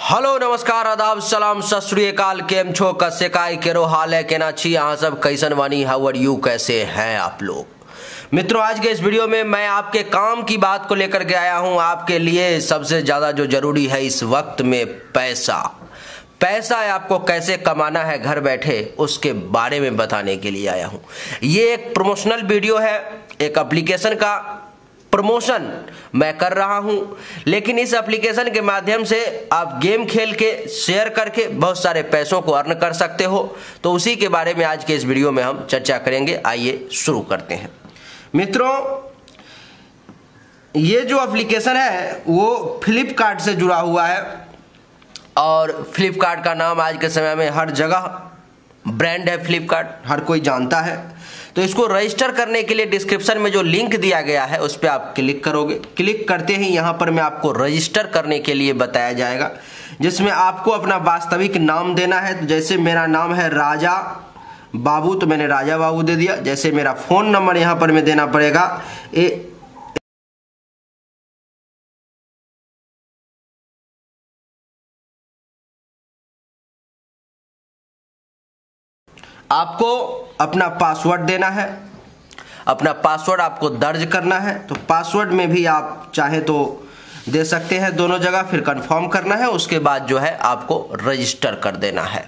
Hello नमस्कार आदाब सलाम सत श्री अकाल। केम छो कसे काय केरो हाल है केना छी यहाँ सब कैसन वानी हाउ आर यू, कैसे हैं आप लोग। मित्रों, आज के इस वीडियो में मैं आपके काम की बात को लेकर के आया हूँ। आपके लिए सबसे ज़्यादा जो जरूरी है इस वक्त में पैसा है, आपको कैसे कमाना है घर बैठे, उसके बारे में बताने के लिए आया हूँ। ये एक प्रमोशनल वीडियो है, एक एप्लीकेशन का प्रमोशन मैं कर रहा हूं, लेकिन इस एप्लीकेशन के माध्यम से आप गेम खेल के शेयर करके बहुत सारे पैसों को अर्न कर सकते हो। तो उसी के बारे में आज के इस वीडियो में हम चर्चा करेंगे। आइए शुरू करते हैं। मित्रों, ये जो एप्लीकेशन है वो फ्लिपकार्ट से जुड़ा हुआ है और फ्लिपकार्ट का नाम आज के समय में हर जगह ब्रांड है, फ्लिपकार्ट हर कोई जानता है। तो इसको रजिस्टर करने के लिए डिस्क्रिप्शन में जो लिंक दिया गया है उस पर आप क्लिक करोगे। क्लिक करते ही यहाँ पर मैं आपको रजिस्टर करने के लिए बताया जाएगा, जिसमें आपको अपना वास्तविक नाम देना है। तो जैसे मेरा नाम है राजा बाबू, तो मैंने राजा बाबू दे दिया। जैसे मेरा फ़ोन नंबर यहाँ पर मैं देना पड़ेगा आपको अपना पासवर्ड देना है, अपना पासवर्ड आपको दर्ज करना है। तो पासवर्ड में भी आप चाहे तो दे सकते हैं दोनों जगह, फिर कंफर्म करना है। उसके बाद जो है आपको रजिस्टर कर देना है।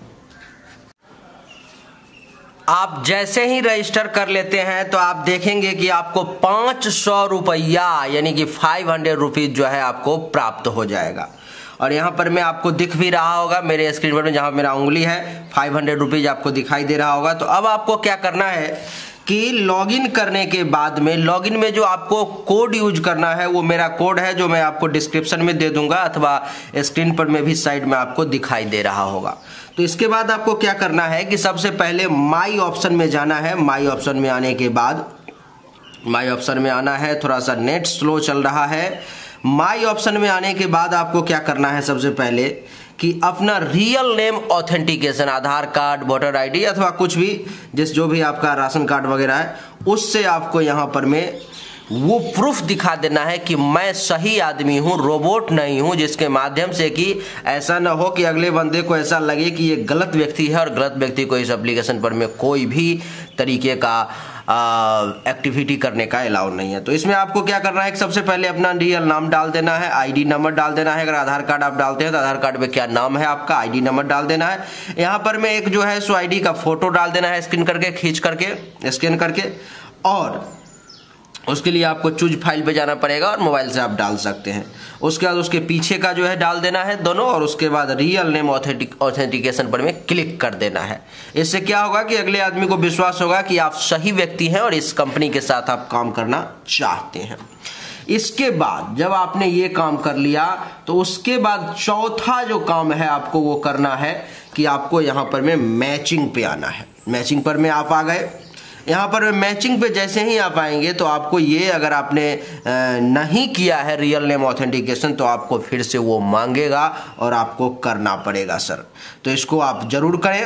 आप जैसे ही रजिस्टर कर लेते हैं तो आप देखेंगे कि आपको 500 रुपया यानी कि 500 रुपीज जो है आपको प्राप्त हो जाएगा। और यहाँ पर मैं आपको दिख भी रहा होगा मेरे स्क्रीन पर में, जहाँ मेरा उंगली है 500 रुपीज आपको दिखाई दे रहा होगा। तो अब आपको क्या करना है कि लॉगिन करने के बाद में लॉगिन में जो आपको कोड यूज करना है वो मेरा कोड है, जो मैं आपको डिस्क्रिप्शन में दे दूंगा अथवा स्क्रीन पर में भी साइड में आपको दिखाई दे रहा होगा। तो इसके बाद आपको क्या करना है कि सबसे पहले माई ऑप्शन में जाना है। माई ऑप्शन में आने के बाद माई ऑप्शन में आना है। थोड़ा सा नेट स्लो चल रहा है। माई ऑप्शन में आने के बाद आपको क्या करना है सबसे पहले कि अपना real name authentication, Aadhaar card, voter ID अथवा कुछ भी जो भी आपका राशन कार्ड वगैरह है, उससे आपको यहाँ पर में वो प्रूफ दिखा देना है कि मैं सही आदमी हूँ, रोबोट नहीं हूँ, जिसके माध्यम से कि ऐसा ना हो कि अगले बंदे को ऐसा लगे कि ये गलत व्यक्ति है और गलत व्यक्ति को इस एप्लीकेशन पर में कोई भी तरीके का एक्टिविटी करने का अलाउ नहीं है। तो इसमें आपको क्या करना है कि सबसे पहले अपना रियल नाम डाल देना है, आईडी नंबर डाल देना है। अगर आधार कार्ड आप डालते हैं तो आधार कार्ड में क्या नाम है आपका, आईडी नंबर डाल देना है। यहाँ पर में एक जो है सो आईडी का फोटो डाल देना है, स्कैन करके, खींच करके, स्कैन करके। और उसके लिए आपको चूज फाइल पे जाना पड़ेगा और मोबाइल से आप डाल सकते हैं। उसके बाद उसके पीछे का जो है डाल देना है दोनों, और उसके बाद रियल नेम ऑथेंटिकेशन पर में क्लिक कर देना है। इससे क्या होगा कि अगले आदमी को विश्वास होगा कि आप सही व्यक्ति हैं और इस कंपनी के साथ आप काम करना चाहते हैं। इसके बाद जब आपने ये काम कर लिया तो उसके बाद चौथा जो काम है आपको वो करना है कि आपको यहाँ पर में मैचिंग पे आना है। मैचिंग पर में आप आ गए। यहाँ पर मैचिंग पे जैसे ही आप आएंगे तो आपको ये, अगर आपने नहीं किया है रियल नेम ऑथेंटिकेशन, तो आपको फिर से वो मांगेगा और आपको करना पड़ेगा सर। तो इसको आप जरूर करें।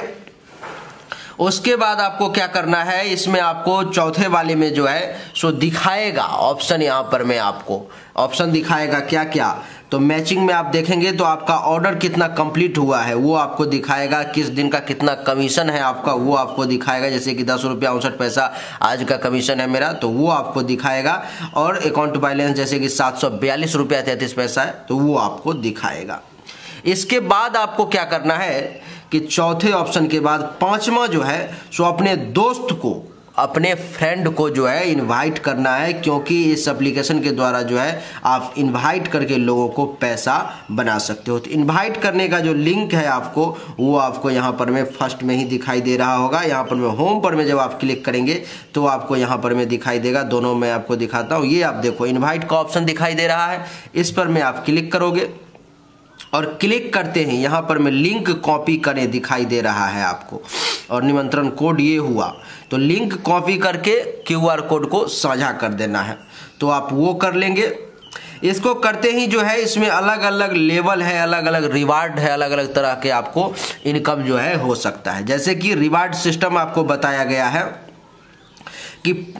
उसके बाद आपको क्या करना है, इसमें आपको चौथे वाले में जो है सो दिखाएगा ऑप्शन, यहाँ पर में आपको ऑप्शन दिखाएगा क्या क्या। तो मैचिंग में आप देखेंगे तो आपका ऑर्डर कितना कंप्लीट हुआ है वो आपको दिखाएगा, किस दिन का कितना कमीशन है आपका वो आपको दिखाएगा। जैसे कि 10 रुपया 59 पैसा आज का कमीशन है मेरा, तो वो आपको दिखाएगा। और अकाउंट बैलेंस जैसे कि 742 रुपया 33 पैसा है, तो वो आपको दिखाएगा। इसके बाद आपको क्या करना है कि चौथे ऑप्शन के बाद पांचवा जो है सो अपने दोस्त को, अपने फ्रेंड को जो है इनवाइट करना है, क्योंकि इस एप्लीकेशन के द्वारा जो है आप इनवाइट करके लोगों को पैसा बना सकते हो। तो इनवाइट करने का जो लिंक है आपको वो आपको यहाँ पर में फर्स्ट में ही दिखाई दे रहा होगा। यहाँ पर में होम पर में जब आप क्लिक करेंगे तो आपको यहाँ पर में दिखाई देगा। दोनों में आपको दिखाता हूँ। ये आप देखो इन्वाइट का ऑप्शन दिखाई दे रहा है, इस पर में आप क्लिक करोगे और क्लिक करते ही यहाँ पर मैं लिंक कॉपी करें दिखाई दे रहा है आपको, और निमंत्रण कोड ये हुआ। तो लिंक कॉपी करके क्यूआर कोड को साझा कर देना है, तो आप वो कर लेंगे। इसको करते ही जो है इसमें अलग अलग लेवल है, अलग अलग रिवार्ड है, अलग अलग तरह के आपको इनकम जो है हो सकता है। जैसे कि रिवार्ड सिस्टम आपको बताया गया है कि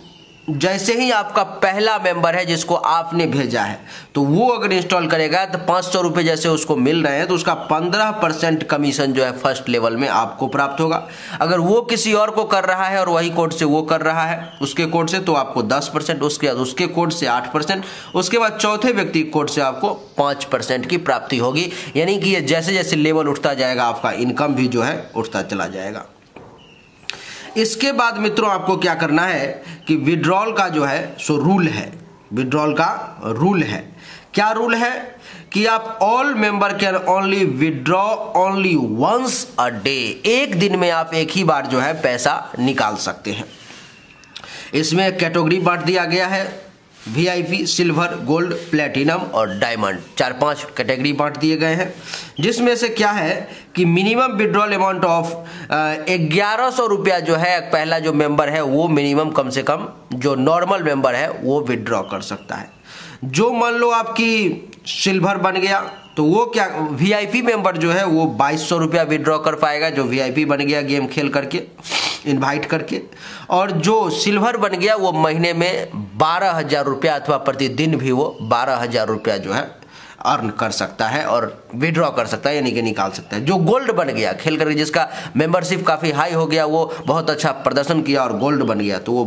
जैसे ही आपका पहला मेंबर है जिसको आपने भेजा है, तो वो अगर इंस्टॉल करेगा तो 500 रुपये जैसे उसको मिल रहे हैं, तो उसका 15% कमीशन जो है फर्स्ट लेवल में आपको प्राप्त होगा। अगर वो किसी और को कर रहा है और वही कोड से वो कर रहा है उसके कोड से, तो आपको 10%, उसके बाद उसके कोड से 8%, उसके बाद चौथे व्यक्ति कोड से आपको 5% की प्राप्ति होगी। यानी कि ये जैसे जैसे लेवल उठता जाएगा आपका इनकम भी जो है उठता चला जाएगा। इसके बाद मित्रों आपको क्या करना है कि विड्रॉल का जो है सो रूल है, विड्रॉल का रूल है। क्या रूल है कि आप all member can only withdraw only once a day, एक दिन में आप एक ही बार जो है पैसा निकाल सकते हैं। इसमें कैटेगरी बांट दिया गया है, VIP, सिल्वर, गोल्ड, प्लेटिनम और डायमंड, 4-5 कैटेगरी बांट दिए गए हैं। जिसमें से क्या है कि मिनिमम विड्रॉल अमाउंट ऑफ 1100 रुपया जो है पहला जो मेंबर है वो मिनिमम कम से कम जो नॉर्मल मेंबर है वो विड्रॉ कर सकता है। जो मान लो आपकी सिल्वर बन गया तो वो क्या VIP मेंबर जो है वो 2200 रुपया विड्रॉ कर पाएगा, जो VIP बन गया गेम खेल करके इनवाइट करके। और जो सिल्वर बन गया वो महीने में 12,000 रुपया अथवा प्रतिदिन भी वो 12,000 रुपया जो है अर्न कर सकता है और विड्रॉ कर सकता है, यानी कि निकाल सकता है। जो गोल्ड बन गया खेल करके, जिसका मेंबरशिप काफ़ी हाई हो गया, वो बहुत अच्छा प्रदर्शन किया और गोल्ड बन गया, तो वो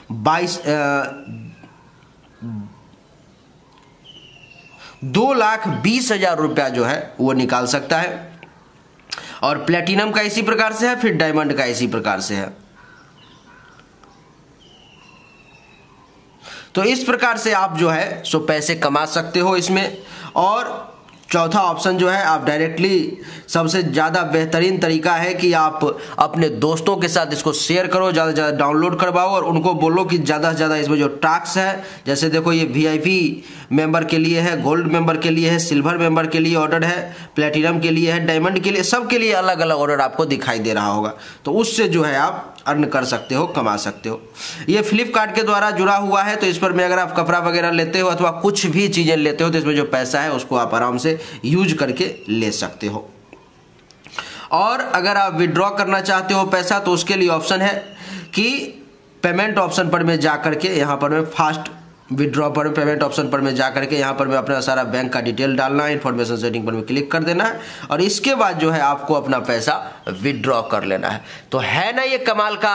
2,20,000 रुपया जो है वो निकाल सकता है। और प्लेटिनम का इसी प्रकार से है, फिर डायमंड का इसी प्रकार से है। तो इस प्रकार से आप जो है सो पैसे कमा सकते हो इसमें। और चौथा ऑप्शन जो है आप डायरेक्टली, सबसे ज़्यादा बेहतरीन तरीका है कि आप अपने दोस्तों के साथ इसको शेयर करो, ज़्यादा से ज़्यादा डाउनलोड करवाओ और उनको बोलो कि ज़्यादा से ज़्यादा इसमें जो टास्क है, जैसे देखो ये VIP मेंबर के लिए है, गोल्ड मेंबर के लिए है, सिल्वर मेंबर के लिए ऑर्डर है, प्लेटिनम के लिए है, डायमंड के लिए, सबके लिए अलग अलग ऑर्डर आपको दिखाई दे रहा होगा। तो उससे जो है आप अर्न कर सकते हो, कमा सकते हो। ये फ्लिपकार्ट के द्वारा जुड़ा हुआ है, तो इस पर में अगर आप कपड़ा वगैरह लेते हो अथवा कुछ भी चीज़ें लेते हो तो इसमें जो पैसा है उसको आप आराम से यूज करके ले सकते हो। और अगर आप विड्रॉ करना चाहते हो पैसा तो उसके लिए ऑप्शन है कि पेमेंट ऑप्शन पर में जा करके, यहाँ पर में फास्ट विड्रॉ पर पेमेंट ऑप्शन पर में जा करके यहाँ पर में अपना सारा बैंक का डिटेल डालना है, इन्फॉर्मेशन सेटिंग पर में क्लिक कर देना है और इसके बाद जो है आपको अपना पैसा विड्रॉ कर लेना है। तो है ना ये कमाल का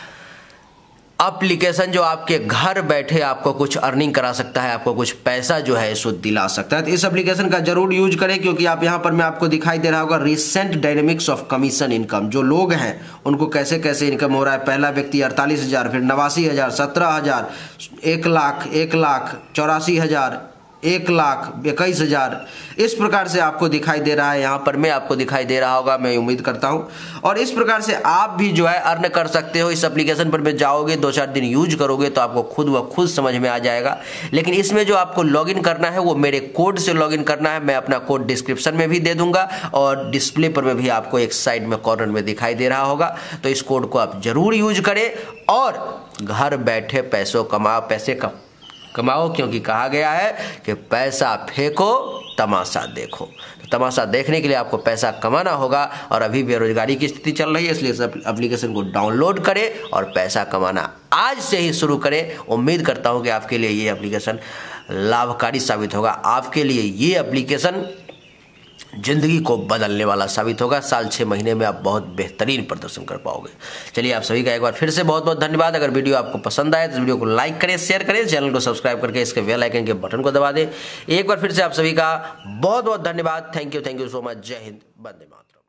एप्लीकेशन जो आपके घर बैठे आपको कुछ अर्निंग करा सकता है, आपको कुछ पैसा जो है इसको दिला सकता है। तो इस एप्लीकेशन का जरूर यूज करें, क्योंकि आप यहाँ पर मैं आपको दिखाई दे रहा होगा recent dynamics of commission income, जो लोग हैं उनको कैसे कैसे इनकम हो रहा है। पहला व्यक्ति 48,000, फिर 89,000, 17,000, 1,00,000, 1,00,000, 84,000, 1,00,000, 21,000, इस प्रकार से आपको दिखाई दे रहा है। यहाँ पर मैं आपको दिखाई दे रहा होगा, मैं उम्मीद करता हूँ। और इस प्रकार से आप भी जो है अर्न कर सकते हो। इस एप्लीकेशन पर में जाओगे, 2-4 दिन यूज करोगे तो आपको खुद व खुद समझ में आ जाएगा। लेकिन इसमें जो आपको लॉगिन करना है वो मेरे कोड से लॉगिन करना है। मैं अपना कोड डिस्क्रिप्शन में भी दे दूंगा और डिस्प्ले पर में भी आपको एक साइड में कॉर्नर में दिखाई दे रहा होगा। तो इस कोड को आप जरूर यूज करें और घर बैठे पैसों पैसे कमाओ, क्योंकि कहा गया है कि पैसा फेंको तमाशा देखो। तो तमाशा देखने के लिए आपको पैसा कमाना होगा और अभी बेरोजगारी की स्थिति चल रही है, इसलिए इस एप्लीकेशन को डाउनलोड करें और पैसा कमाना आज से ही शुरू करें। उम्मीद करता हूं कि आपके लिए ये एप्लीकेशन लाभकारी साबित होगा, आपके लिए ये एप्लीकेशन जिंदगी को बदलने वाला साबित होगा। साल 6 महीने में आप बहुत बेहतरीन प्रदर्शन कर पाओगे। चलिए आप सभी का एक बार फिर से बहुत बहुत धन्यवाद। अगर वीडियो आपको पसंद आए तो वीडियो को लाइक करें, शेयर करें, चैनल को सब्सक्राइब करके इसके बेल आइकन के बटन को दबा दें। एक बार फिर से आप सभी का बहुत बहुत धन्यवाद। Thank you so much. जय हिंद, वंदे मातरम।